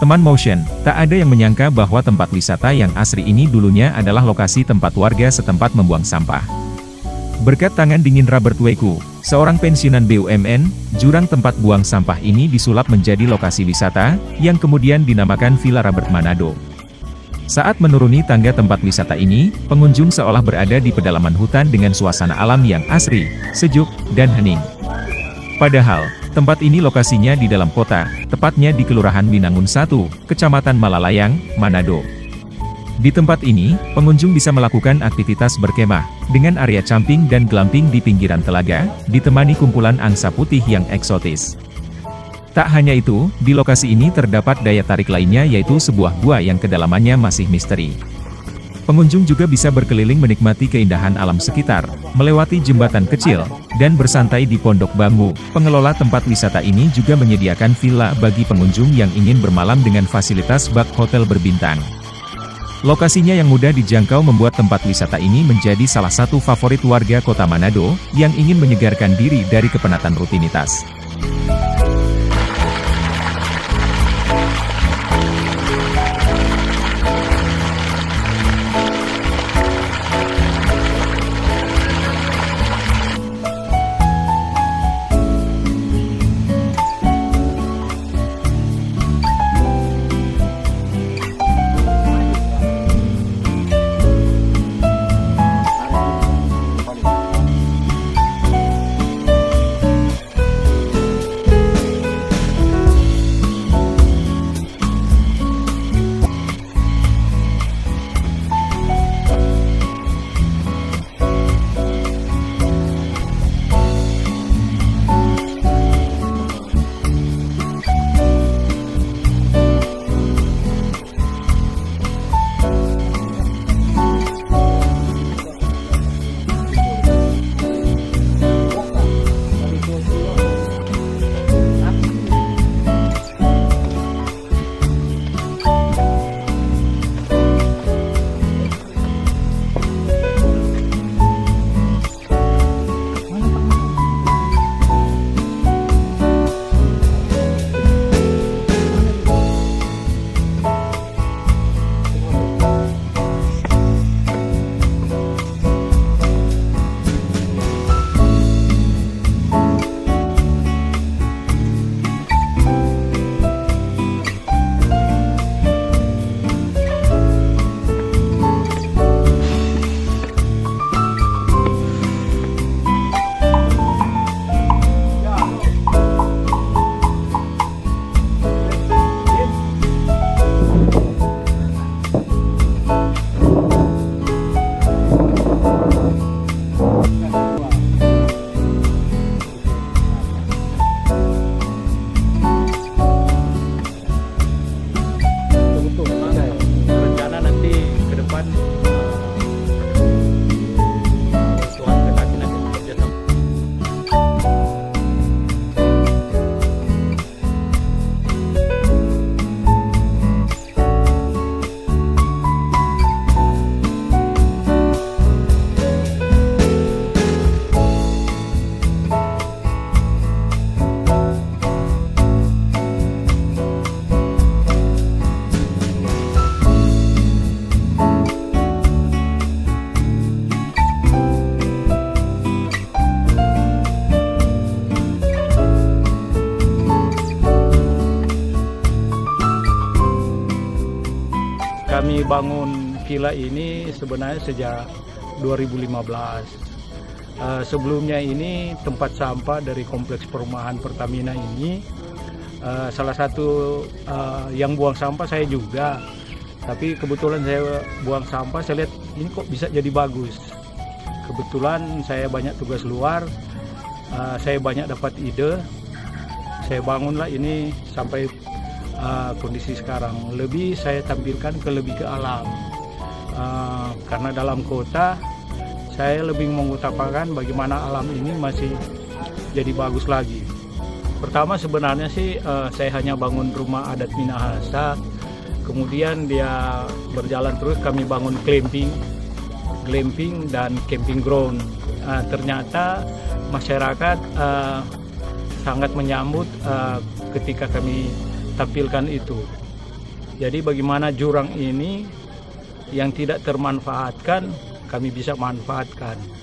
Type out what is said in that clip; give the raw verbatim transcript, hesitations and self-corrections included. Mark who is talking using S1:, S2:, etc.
S1: Teman Motion, tak ada yang menyangka bahwa tempat wisata yang asri ini dulunya adalah lokasi tempat warga setempat membuang sampah. Berkat tangan dingin Robert Weku, seorang pensiunan B U M N, jurang tempat buang sampah ini disulap menjadi lokasi wisata, yang kemudian dinamakan Villa Robert Manado. Saat menuruni tangga tempat wisata ini, pengunjung seolah berada di pedalaman hutan dengan suasana alam yang asri, sejuk, dan hening. Padahal, tempat ini lokasinya di dalam kota, tepatnya di Kelurahan Binangun satu, Kecamatan Malalayang, Manado. Di tempat ini, pengunjung bisa melakukan aktivitas berkemah, dengan area camping dan glamping di pinggiran telaga, ditemani kumpulan angsa putih yang eksotis. Tak hanya itu, di lokasi ini terdapat daya tarik lainnya yaitu sebuah gua yang kedalamannya masih misteri. Pengunjung juga bisa berkeliling menikmati keindahan alam sekitar, melewati jembatan kecil, dan bersantai di pondok bambu. Pengelola tempat wisata ini juga menyediakan villa bagi pengunjung yang ingin bermalam dengan fasilitas bak hotel berbintang. Lokasinya yang mudah dijangkau membuat tempat wisata ini menjadi salah satu favorit warga kota Manado, yang ingin menyegarkan diri dari kepenatan rutinitas.
S2: Kami bangun villa ini sebenarnya sejak dua ribu lima belas. Uh, sebelumnya ini tempat sampah dari kompleks perumahan Pertamina ini. Uh, salah satu uh, yang buang sampah saya juga. Tapi kebetulan saya buang sampah, saya lihat ini kok bisa jadi bagus. Kebetulan saya banyak tugas luar, uh, saya banyak dapat ide. Saya bangunlah ini sampai Uh, kondisi sekarang. Lebih saya tampilkan ke lebih ke alam, uh, karena dalam kota saya lebih mengutamakan bagaimana alam ini masih jadi bagus lagi. Pertama sebenarnya sih uh, saya hanya bangun rumah adat Minahasa, kemudian dia berjalan terus kami bangun glamping, glamping dan camping ground. Uh, ternyata masyarakat uh, sangat menyambut uh, ketika kami tampilkan itu. Jadi bagaimana jurang ini yang tidak termanfaatkan kami bisa manfaatkan.